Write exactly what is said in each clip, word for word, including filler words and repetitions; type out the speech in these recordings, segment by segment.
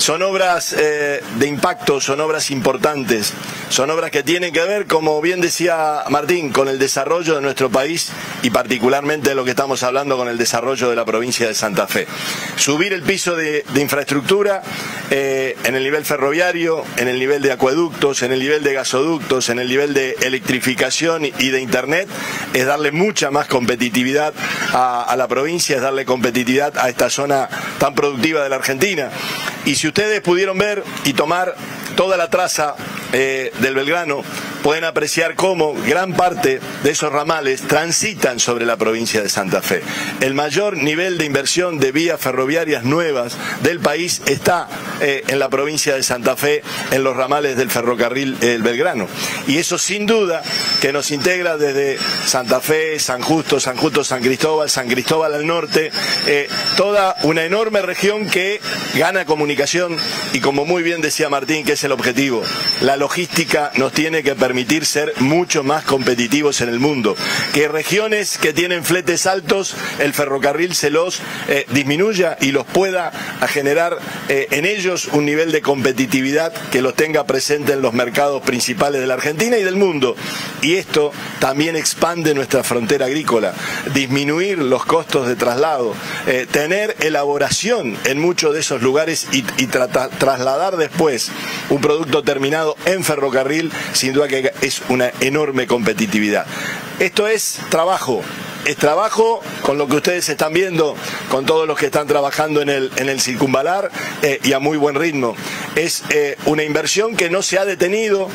Son obras eh, de impacto, son obras importantes, son obras que tienen que ver, como bien decía Martín, con el desarrollo de nuestro país y particularmente lo que estamos hablando con el desarrollo de la provincia de Santa Fe. Subir el piso de, de infraestructura eh, en el nivel ferroviario, en el nivel de acueductos, en el nivel de gasoductos, en el nivel de electrificación y de internet, es darle mucha más competitividad a, a la provincia, es darle competitividad a esta zona tan productiva de la Argentina. Y si ustedes pudieron ver y tomar toda la traza eh, del Belgrano, pueden apreciar cómo gran parte de esos ramales transitan sobre la provincia de Santa Fe. El mayor nivel de inversión de vías ferroviarias nuevas del país está eh, en la provincia de Santa Fe, en los ramales del ferrocarril El Belgrano. Y eso sin duda que nos integra desde Santa Fe, San Justo, San Justo, San Cristóbal, San Cristóbal al norte, eh, toda una enorme región que gana comunicación y, como muy bien decía Martín, que es el objetivo, la logística nos tiene que permitir ser mucho más competitivos en el mundo. Que regiones que tienen fletes altos, el ferrocarril se los eh, disminuya y los pueda a generar eh, en ellos un nivel de competitividad que los tenga presente en los mercados principales de la Argentina y del mundo. Y esto también expande nuestra frontera agrícola, disminuir los costos de traslado, eh, tener elaboración en muchos de esos lugares y, y trata, trasladar después un producto terminado en ferrocarril, sin duda que es una enorme competitividad. Esto es trabajo. Es trabajo con lo que ustedes están viendo, con todos los que están trabajando en el, en el circunvalar eh, y a muy buen ritmo. Es eh, una inversión que no se ha detenido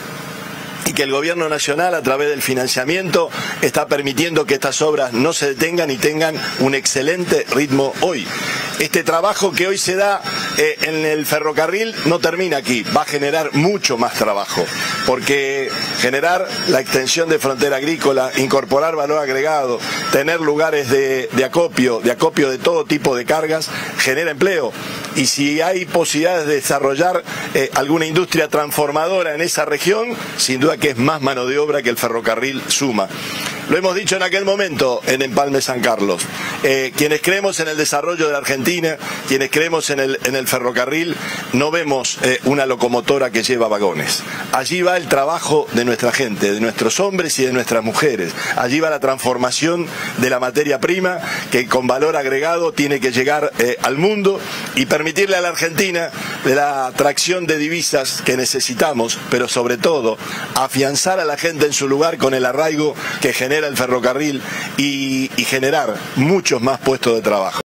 y que el gobierno nacional, a través del financiamiento, está permitiendo que estas obras no se detengan y tengan un excelente ritmo hoy. Este trabajo que hoy se da eh, en el ferrocarril no termina aquí, va a generar mucho más trabajo, porque generar la extensión de frontera agrícola, incorporar valor agregado, tener lugares de, de acopio, de acopio de todo tipo de cargas, genera empleo. Y si hay posibilidades de desarrollar eh, alguna industria transformadora en esa región, sin duda que es más mano de obra que el ferrocarril suma. Lo hemos dicho en aquel momento en Empalme San Carlos. Eh, quienes creemos en el desarrollo de la Argentina, quienes creemos en el, en el ferrocarril, no vemos eh, una locomotora que lleva vagones. Allí va el trabajo de nuestra gente, de nuestros hombres y de nuestras mujeres. Allí va la transformación de la materia prima que con valor agregado tiene que llegar eh, al mundo y permitirle a la Argentina la atracción de divisas que necesitamos, pero sobre todo afianzar a la gente en su lugar con el arraigo que genera el ferrocarril y, y generar muchos más puestos de trabajo.